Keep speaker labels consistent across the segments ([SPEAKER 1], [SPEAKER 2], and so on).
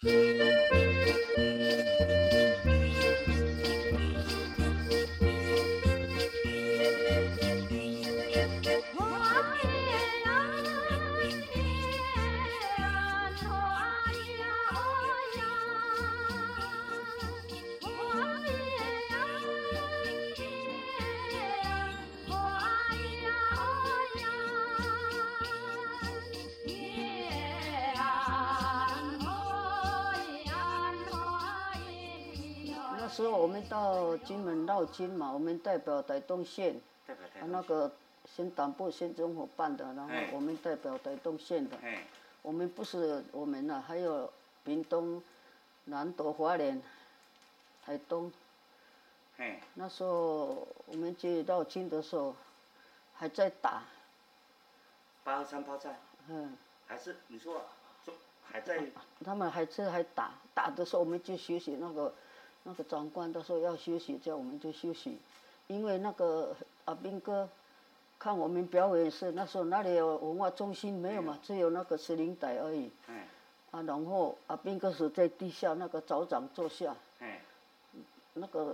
[SPEAKER 1] 那时候我们到金门绕境嘛，我们代表台东县，那个县党部县政府办的，然后我们代表台东县的。我们不是我们啊，还有屏东、南投、花莲、台东。那时候我们去绕境的时候，还在打。
[SPEAKER 2] 823炮战。还是你说还在？
[SPEAKER 1] 他们还打，打的时候我们就休息。那个长官他说要休息，叫我们就休息，因为那个阿兵哥看我们表演是那时候哪里有文化中心没有嘛，只有那个司令台而已。然后阿兵哥是在地下那个早长坐下。那个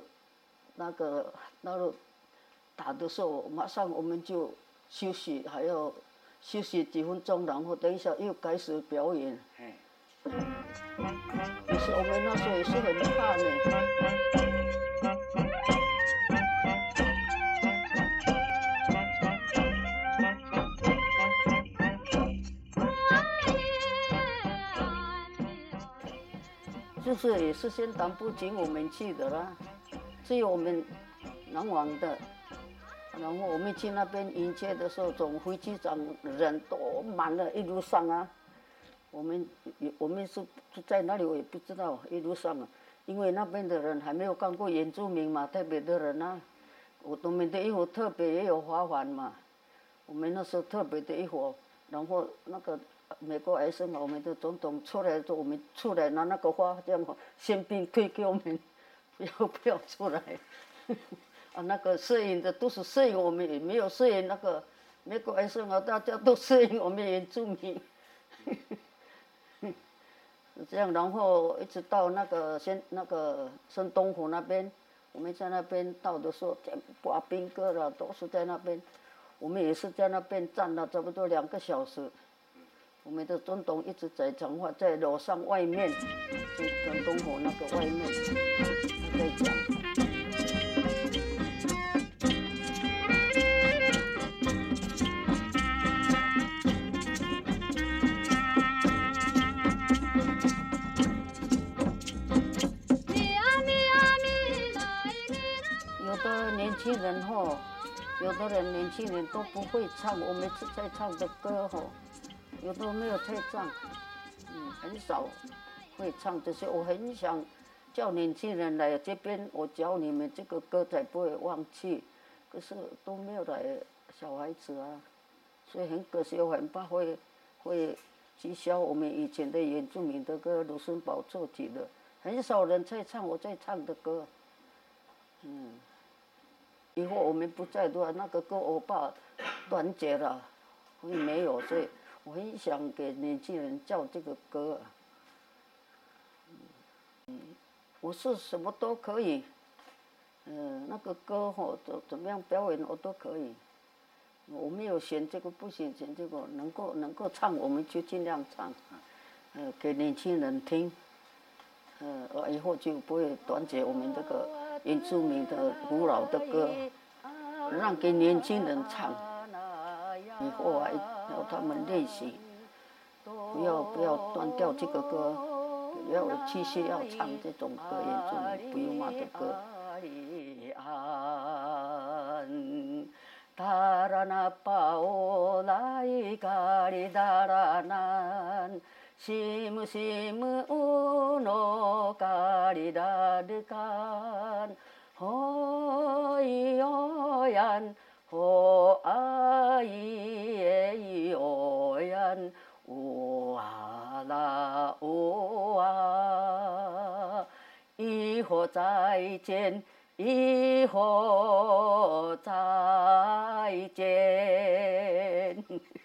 [SPEAKER 1] 打的时候，马上我们就休息，还要休息几分钟，然后等一下又开始表演。可是我们那时候也是很怕呢。就是也是县党部请我们去的啦，只有我们南往的。然后我们去那边迎接的时候，总飞机场人都满了，一路上啊。我们是在哪里我也不知道，一路上啊，因为那边的人还没有看过原住民嘛，特别的人啊，我们的衣服特别也有花环嘛，我们那时候特别的衣服，然后那个美国还是我们的总统出来的时候，我们出来拿那个花这样宪兵推给我们，不要出来，那个摄影的都是摄影我们，也没有摄影那个美国还是大家都摄影我们原住民。这样，然后一直到那个深东湖那边，我们在那边到的时候，全部阿兵哥了都是在那边，我们也是在那边站了差不多2个小时。我们的总统一直在讲话，在楼上外面，深东湖那个外面，他在讲。年轻人有的人年轻人都不会唱我们在唱的歌有的没有在唱，很少会唱这些。我很想叫年轻人来这边，我教你们这个歌才不会忘记，可是都没有来小孩子啊，所以很可惜，我很怕会取消我们以前的原住民的歌，卢森堡作曲的，很少人在唱我在唱的歌，以后我们不在的话，那个歌我怕断绝了，会没有，所以我很想给年轻人叫这个歌。我是什么都可以，那个歌怎么样表演我都可以，我没有选这个不选这个，能够唱我们就尽量唱，给年轻人听，以后就不会断绝我们这个原住民的古老的歌，让给年轻人唱，以后啊要他们练习，不要断掉这个歌，要继续要唱这种歌，原住民不用骂的歌。심심은 우노가리다르간 호이오얀 호아이에이오얀 우아라 우아 이호再见以后再见。